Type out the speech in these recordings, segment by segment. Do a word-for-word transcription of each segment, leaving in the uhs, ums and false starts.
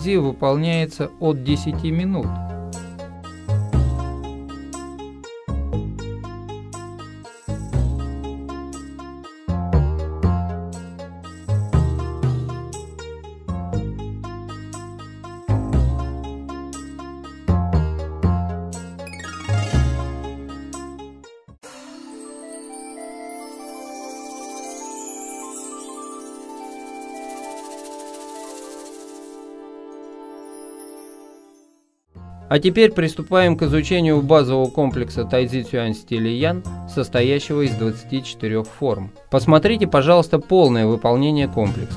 выполняется от десяти минут. А теперь приступаем к изучению базового комплекса Тайцзи-Цюань стиля Ян, состоящего из двадцати четырёх форм. Посмотрите, пожалуйста, полное выполнение комплекса.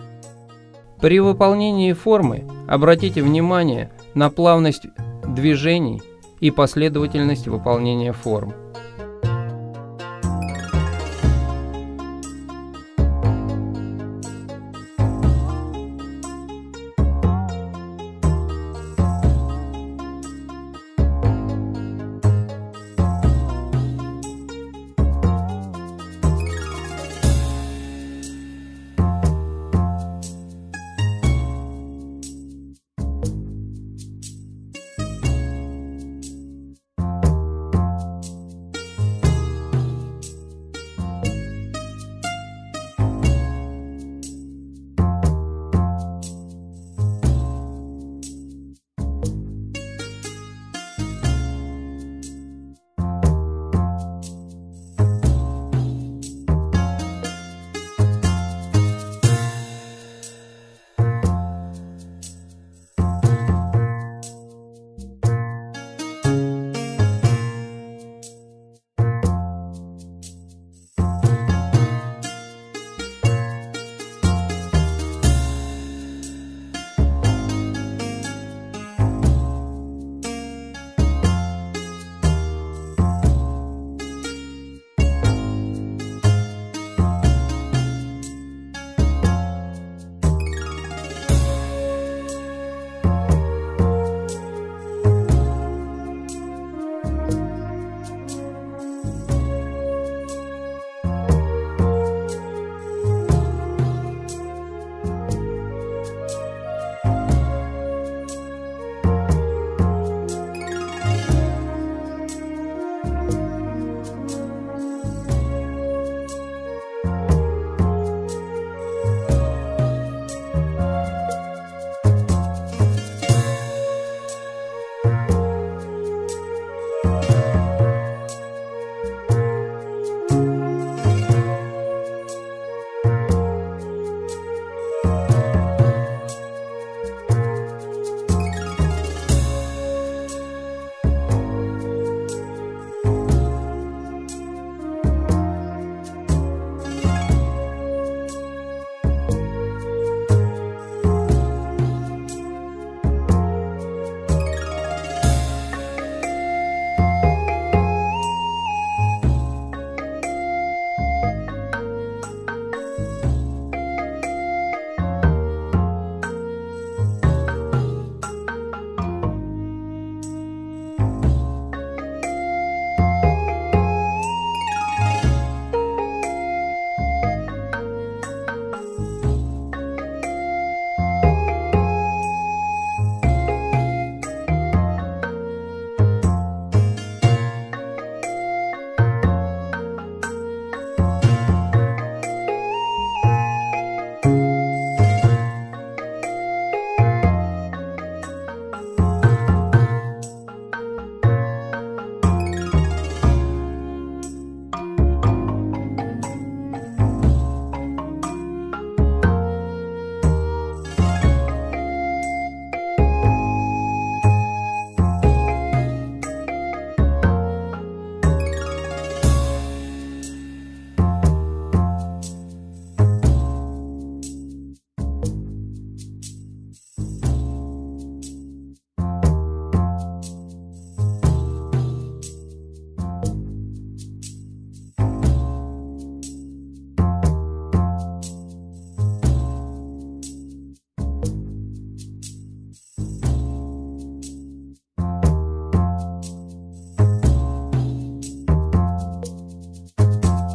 При выполнении формы обратите внимание на плавность движений и последовательность выполнения форм.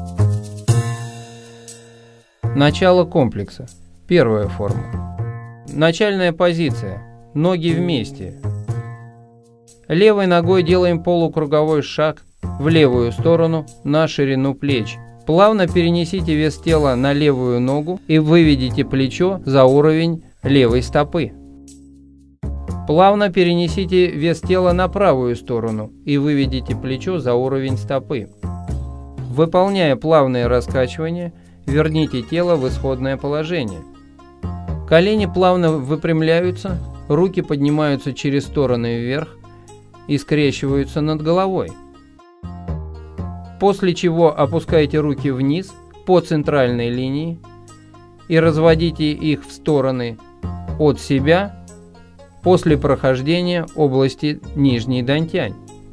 Начало комплекса. Первая форма. Начальная позиция. Ноги вместе. Левой ногой делаем полукруговой шаг в левую сторону на ширину плеч. Плавно перенесите вес тела на левую ногу и выведите плечо за уровень левой стопы. Плавно перенесите вес тела на правую сторону и выведите плечо за уровень стопы. Выполняя плавные раскачивания, верните тело в исходное положение. Колени плавно выпрямляются, руки поднимаются через стороны вверх и скрещиваются над головой. После чего опускайте руки вниз по центральной линии и разводите их в стороны от себя после прохождения области нижней дантянь.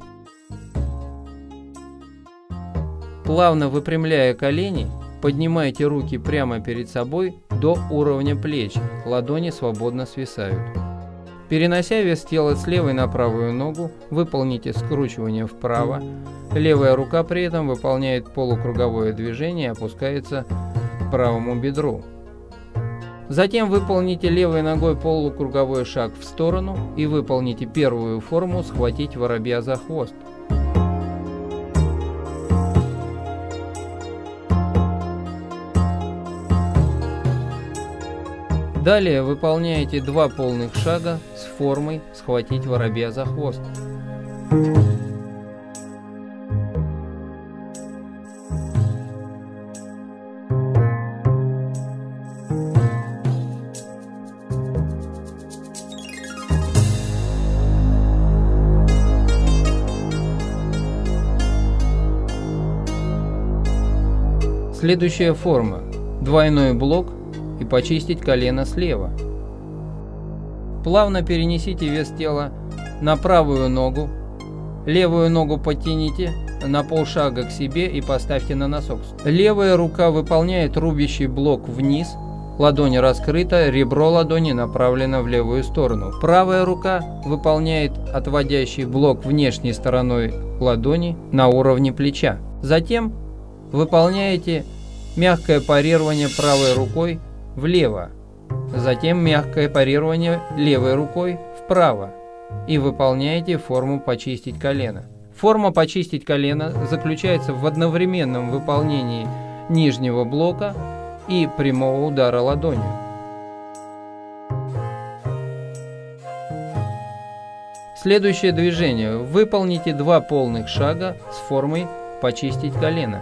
Плавно выпрямляя колени, поднимайте руки прямо перед собой до уровня плеч, ладони свободно свисают. Перенося вес тела с левой на правую ногу, выполните скручивание вправо. Левая рука при этом выполняет полукруговое движение и опускается к правому бедру. Затем выполните левой ногой полукруговой шаг в сторону и выполните первую форму «Схватить воробья за хвост». Далее выполняете два полных шага с формой «Схватить воробья за хвост». Следующая форма – двойной блок и почистить колено слева. Плавно перенесите вес тела на правую ногу, левую ногу подтяните на полшага к себе и поставьте на носок. Левая рука выполняет рубящий блок вниз, ладонь раскрыта, ребро ладони направлено в левую сторону. Правая рука выполняет отводящий блок внешней стороной ладони на уровне плеча. Затем выполняете мягкое парирование правой рукой влево, затем мягкое парирование левой рукой вправо и выполняете форму «Почистить колено». Форма «Почистить колено» заключается в одновременном выполнении нижнего блока и прямого удара ладонью. Следующее движение. Выполните два полных шага с формой «Почистить колено».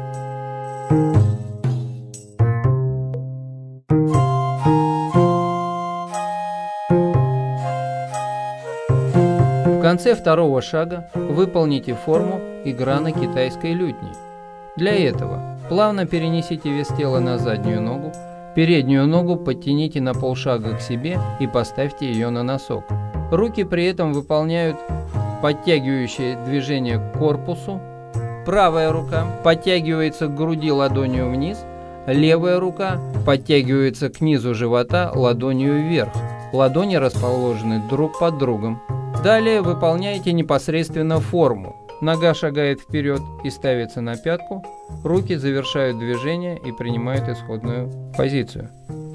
В конце второго шага выполните форму «Игра на китайской лютне». Для этого плавно перенесите вес тела на заднюю ногу, переднюю ногу подтяните на полшага к себе и поставьте ее на носок. Руки при этом выполняют подтягивающее движение к корпусу. Правая рука подтягивается к груди ладонью вниз, левая рука подтягивается к низу живота ладонью вверх. Ладони расположены друг под другом. Далее выполняйте непосредственно форму. Нога шагает вперед и ставится на пятку, руки завершают движение и принимают исходную позицию.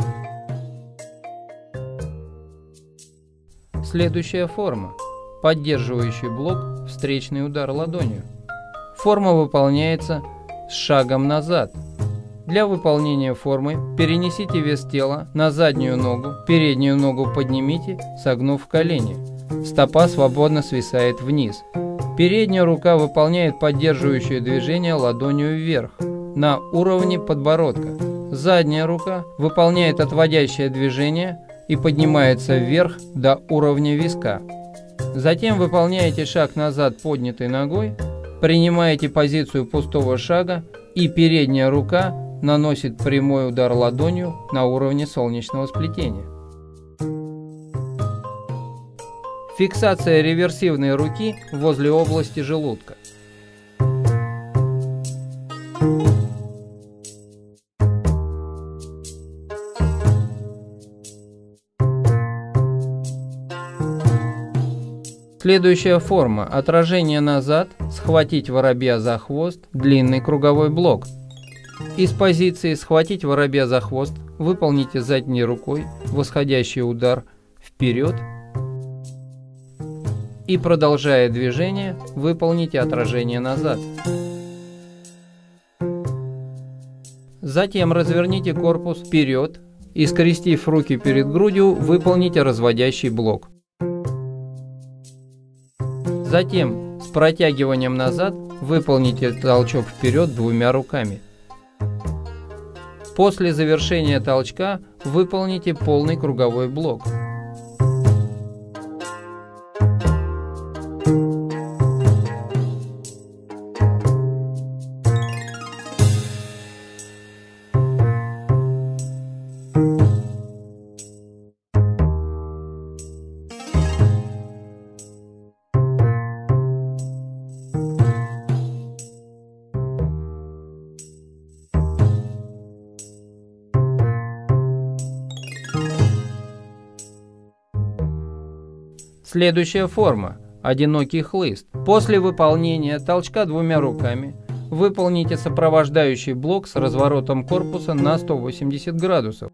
Следующая форма. Поддерживающий блок, встречный удар ладонью. Форма выполняется с шагом назад. Для выполнения формы перенесите вес тела на заднюю ногу, переднюю ногу поднимите, согнув колени. Стопа свободно свисает вниз. Передняя рука выполняет поддерживающее движение ладонью вверх, на уровне подбородка. Задняя рука выполняет отводящее движение и поднимается вверх до уровня виска. Затем выполняете шаг назад поднятой ногой, принимаете позицию пустого шага и передняя рука наносит прямой удар ладонью на уровне солнечного сплетения. Фиксация реверсивной руки возле области желудка. Следующая форма. Отражение назад, схватить воробья за хвост, длинный круговой блок. Из позиции «Схватить воробья за хвост» выполните задней рукой восходящий удар вперед и, продолжая движение, выполните отражение назад. Затем разверните корпус вперед и, скрестив руки перед грудью, выполните разводящий блок. Затем с протягиванием назад выполните толчок вперед двумя руками. После завершения толчка выполните полный круговой блок. Следующая форма – одинокий хлыст. После выполнения толчка двумя руками выполните сопровождающий блок с разворотом корпуса на сто восемьдесят градусов.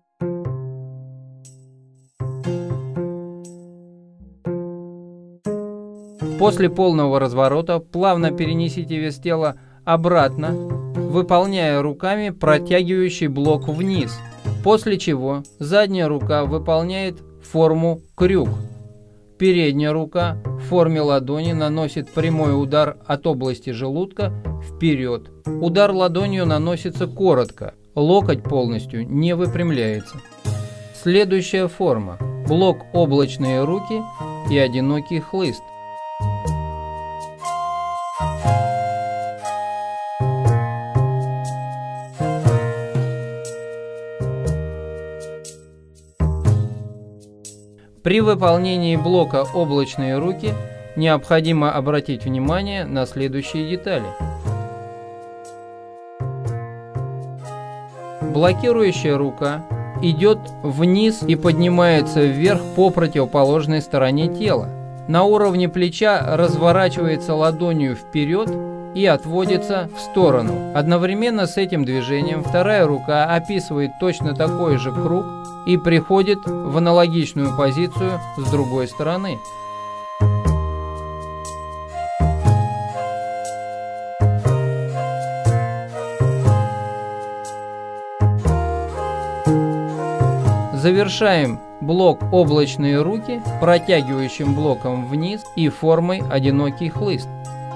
После полного разворота плавно перенесите вес тела обратно, выполняя руками протягивающий блок вниз, после чего задняя рука выполняет форму крюк. Передняя рука в форме ладони наносит прямой удар от области желудка вперед. Удар ладонью наносится коротко, локоть полностью не выпрямляется. Следующая форма – блок облачные руки и одинокий хлыст. При выполнении блока облачные руки необходимо обратить внимание на следующие детали. Блокирующая рука идет вниз и поднимается вверх по противоположной стороне тела. На уровне плеча разворачивается ладонью вперед и отводится в сторону. Одновременно с этим движением вторая рука описывает точно такой же круг и приходит в аналогичную позицию с другой стороны. Завершаем блок облачные руки протягивающим блоком вниз и формой одинокий хлыст.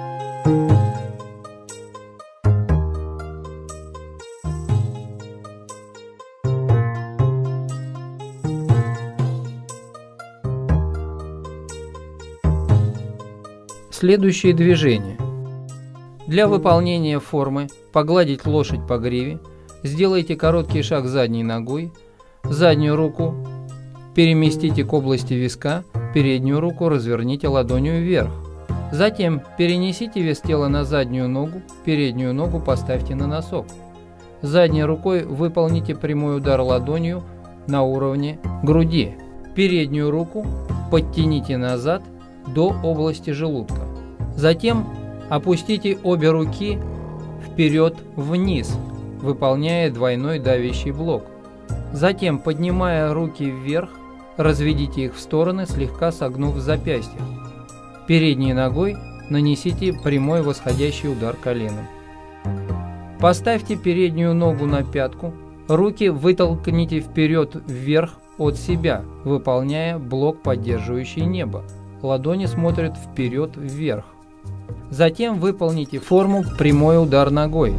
Следующие движения. Для выполнения формы погладить лошадь по гриве, сделайте короткий шаг задней ногой, заднюю руку переместите к области виска, переднюю руку разверните ладонью вверх. Затем перенесите вес тела на заднюю ногу, переднюю ногу поставьте на носок. Задней рукой выполните прямой удар ладонью на уровне груди. Переднюю руку подтяните назад до области желудка. Затем опустите обе руки вперед-вниз, выполняя двойной давящий блок. Затем, поднимая руки вверх, разведите их в стороны, слегка согнув запястья. Передней ногой нанесите прямой восходящий удар коленом. Поставьте переднюю ногу на пятку, руки вытолкните вперед-вверх от себя, выполняя блок, поддерживающий небо. Ладони смотрят вперед-вверх. Затем выполните форму прямой удар ногой.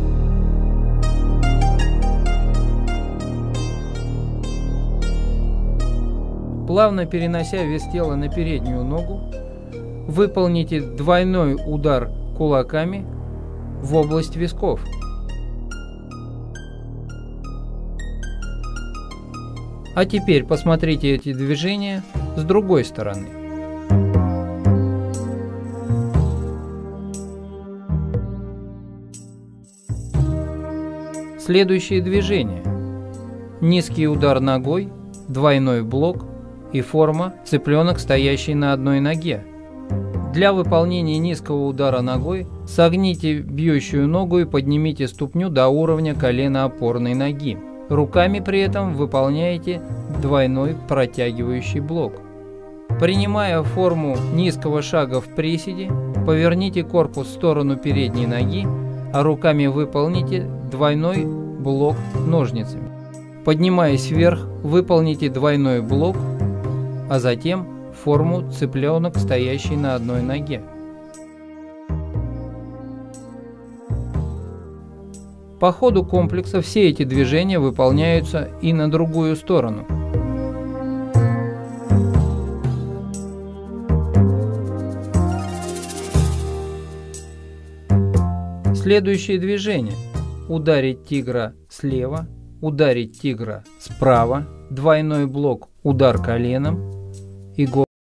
Плавно перенося вес тела на переднюю ногу, выполните двойной удар кулаками в область висков. А теперь посмотрите эти движения с другой стороны. Следующие движения. Низкий удар ногой, двойной блок и форма цыпленок, стоящий на одной ноге. Для выполнения низкого удара ногой согните бьющую ногу и поднимите ступню до уровня колена опорной ноги. Руками при этом выполняете двойной протягивающий блок. Принимая форму низкого шага в приседе, поверните корпус в сторону передней ноги, а руками выполните двойной блок ножницами. Поднимаясь вверх, выполните двойной блок, а затем форму цыпленок, стоящий на одной ноге. По ходу комплекса все эти движения выполняются и на другую сторону. Следующие движения: ударить тигра слева, ударить тигра справа, двойной блок, удар коленом и гол.